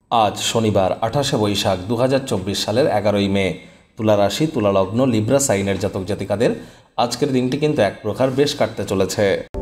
আজ শনিবার 28শে বৈশাখ 2024 সালের 11ই মে। তুলা রাশি, তুলা লগ্ন, লিব্রা সাইনের জাতক জাতিকাদের আজকের দিনটি কিন্তু এক প্রকার বেশ কাটতে চলেছে।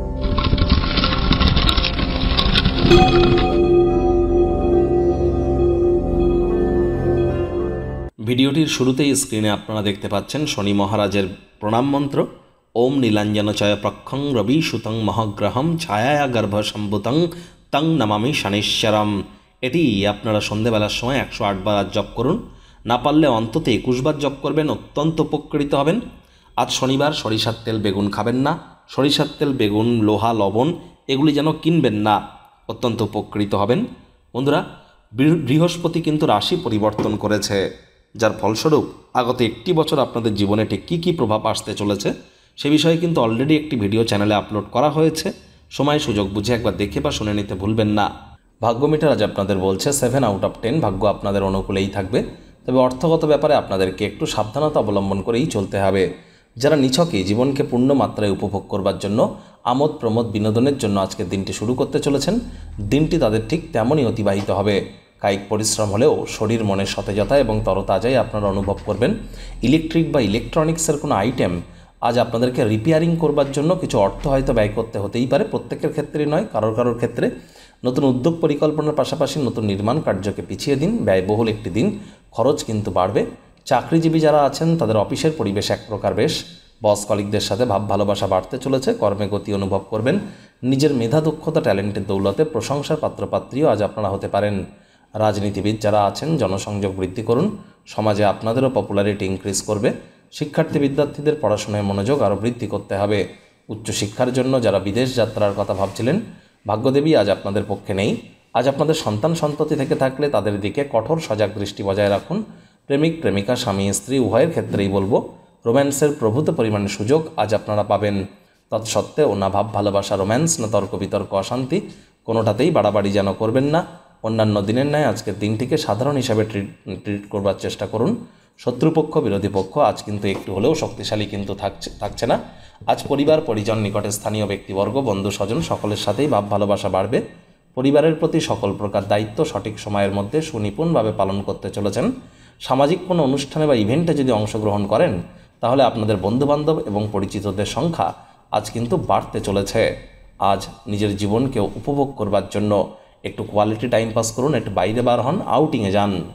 ভিডিওটির শুরুতেই স্ক্রিনে আপনারা দেখতে পাচ্ছেন শনি মহারাজের প্রণাম মন্ত্র। ওম নীলাঞ্জনচয় প্রক্ষং রবি সুতং মহাগ্রহম ছায়া গর্ভ সম্ভুতং তং নমামি শনেশ্বরম। এটি আপনারা সন্ধেবেলার সময় 108 বার আজ জপ করুন। না পারলে অন্তত 21 বার জপ করবেন, অত্যন্ত উপকৃত হবেন। আজ শনিবার সরিষার তেল বেগুন খাবেন না। সরিষার তেল বেগুন, লোহা, লবণ এগুলি যেন কিনবেন না, অত্যন্ত উপকৃত হবেন। বন্ধুরা, বৃহস্পতি কিন্তু রাশি পরিবর্তন করেছে, যার ফলস্বরূপ আগত একটি বছর আপনাদের জীবনে ঠিক কী কী প্রভাব আসতে চলেছে সে বিষয়ে কিন্তু অলরেডি একটি ভিডিও চ্যানেলে আপলোড করা হয়েছে। সময় সুযোগ বুঝে একবার দেখে বা শুনে নিতে ভুলবেন না। ভাগ্য মিটার আজ আপনাদের বলছে 7 আউট অফ 10 ভাগ্য আপনাদের অনুকূলেই থাকবে। তবে অর্থগত ব্যাপারে আপনাদেরকে একটু সাবধানতা অবলম্বন করেই চলতে হবে। যারা নিছকে জীবনকে পূর্ণ মাত্রায় উপভোগ করবার জন্য, আমোদ প্রমোদ বিনোদনের জন্য আজকের দিনটি শুরু করতে চলেছেন, দিনটি তাদের ঠিক তেমনই অতিবাহিত হবে। কায়িক পরিশ্রম হলেও শরীর মনের সতেজতা এবং তরতাজাই আপনারা অনুভব করবেন। ইলেকট্রিক বা ইলেকট্রনিক্সের কোনো আইটেম আজ আপনাদেরকে রিপেয়ারিং করবার জন্য কিছু অর্থ হয়তো ব্যয় করতে হতেই পারে। প্রত্যেকের ক্ষেত্রে নয়, কারোর ক্ষেত্রে। নতুন উদ্যোগ পরিকল্পনার পাশাপাশি নতুন নির্মাণ কার্যকে পিছিয়ে দিন। ব্যয়বহুল একটি দিন, খরচ কিন্তু বাড়বে। চাকরিজীবী যারা আছেন তাদের অফিসের পরিবেশ এক প্রকার বেশ। বস কলিগদের সাথে ভাব ভালোবাসা বাড়তে চলেছে। কর্মে গতি অনুভব করবেন। নিজের মেধা, দক্ষতা, ট্যালেন্টের দৌলতে প্রশংসার পাত্রপাত্রীও আজ আপনারা হতে পারেন। রাজনীতিবিদ যারা আছেন জনসংযোগ বৃদ্ধি করুন। সমাজে আপনাদেরও পপুলারিটি ইনক্রিজ করবে। শিক্ষার্থী বিদ্যার্থীদের পড়াশোনায় মনোযোগ আরও বৃদ্ধি করতে হবে। উচ্চশিক্ষার জন্য যারা বিদেশ যাত্রার কথা ভাবছিলেন, ভাগ্যদেবী আজ আপনাদের পক্ষে নেই। আজ আপনাদের সন্তান সন্ততি থেকে থাকলে তাদের দিকে কঠোর সজাগ দৃষ্টি বজায় রাখুন। প্রেমিক প্রেমিকা, স্বামী স্ত্রী উভয়ের ক্ষেত্রেই বলবো, রোম্যান্সের প্রভূত পরিমাণে সুযোগ আজ আপনারা পাবেন। তৎসত্ত্বেও না ভাব ভালোবাসা, রোম্যান্স, না তর্ক বিতর্ক, অশান্তি, কোনোটাতেই বাড়াবাড়ি যেন করবেন না। অন্যান্য দিনের ন্যায় আজকের দিনটিকে সাধারণ হিসাবে ট্রিট করবার চেষ্টা করুন। শত্রুপক্ষ, বিরোধী পক্ষ আজ কিন্তু একটু হলেও শক্তিশালী কিন্তু থাকছে না। আজ পরিবার, পরিজন, নিকটে স্থানীয় ব্যক্তিবর্গ, বন্ধু স্বজন সকলের সাথেই ভাব ভালোবাসা বাড়বে। পরিবারের প্রতি সকল প্রকার দায়িত্ব সঠিক সময়ের মধ্যে সুনিপুণভাবে পালন করতে চলেছেন। সামাজিক কোনো অনুষ্ঠানে বা ইভেন্টে যদি অংশগ্রহণ করেন তাহলে আপনাদের বন্ধুবান্ধব এবং পরিচিতদের সংখ্যা আজ কিন্তু বাড়তে চলেছে। আজ নিজের জীবনকে উপভোগ করবার জন্য একটু কোয়ালিটি টাইম পাস করুন, একটু বাইরে বার হন, আউটিংয়ে যান।